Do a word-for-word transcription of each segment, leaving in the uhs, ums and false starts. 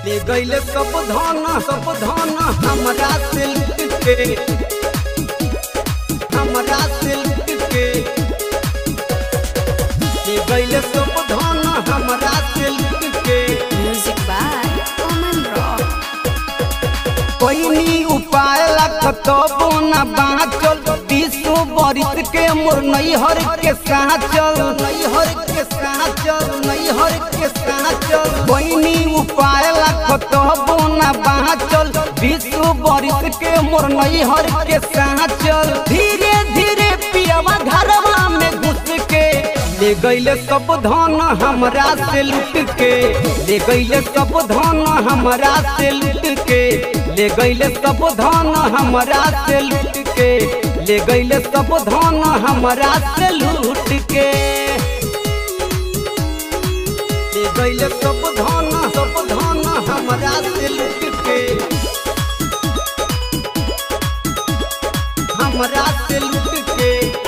ले गईले सब धन सब धन हमरा से लूट के हमरा से लूट के ले गईले सब धन हमरा से लूट के। Music by Aman Rock. कोई उपाय लखतबो न बाँचल विश्व बरित के मोर नैहर के साँचल नैहर के साँचल नैहर के साँचल। कोई उपाय लखतबो न बाँचल विश्व बरित के मोर नैहर के साँचल। धीरे धीरे पियवा घरवा में घुस के ले गईले सब धन हमरा से लूट के ले गईले सब धन हमरा से लूट के ले गईले सब धन हमरा से लूट के ले गईले सब धन हमरा से लूट के ले गईले सब धन सब धन हमरा से लूट के हमरा से लूट के।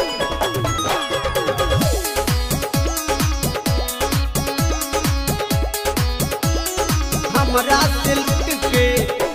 हमरा से लूट के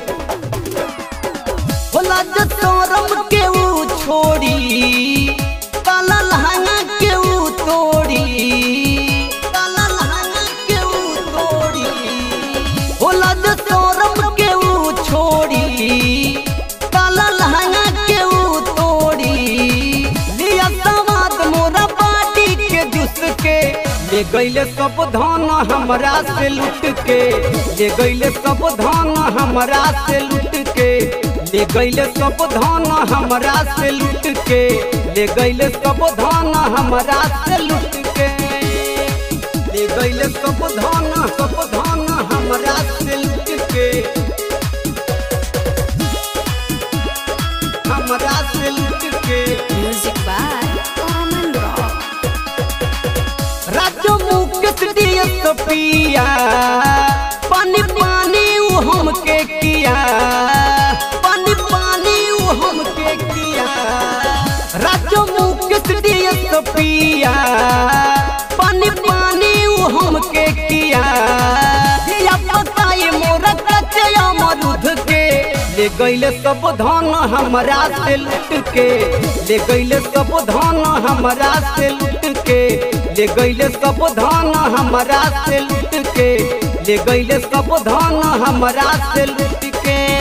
होला जतरम के ऊ छोड़ी काला लहंगा के ऊ तोड़ी काला लहंगा के ऊ तोड़ी होला जतरम के ऊ छोड़ी काला लहंगा के ऊ तोड़ी लिया समाद मोरा पार्टी के जुस के ले गईले सब धन हमरा से लूट के ले गईले सब धन हमरा से लूट के ले गईले सब धन हमरा से लूट के ले गईले सब धन हमरा से लूट के ले गईले सब धन सब धन हमरा से लूट के हमरा से लूट के। Music by Aman Rock. Rajo Mukesh दिया पिया पानी पानी वो हमके किया पानी पानी वो हमके किया। राजो मुकेश दिया पिया पानी पानी वो हमके किया। दिया पताई मोरा कचया मरुद के ले गईले सब धन हमरा से लूट के ले गईले सब धन हमरा से लूट के ले गईले सब धन हमरा से लूट के ले गईले सब धन हमरा से लूट के।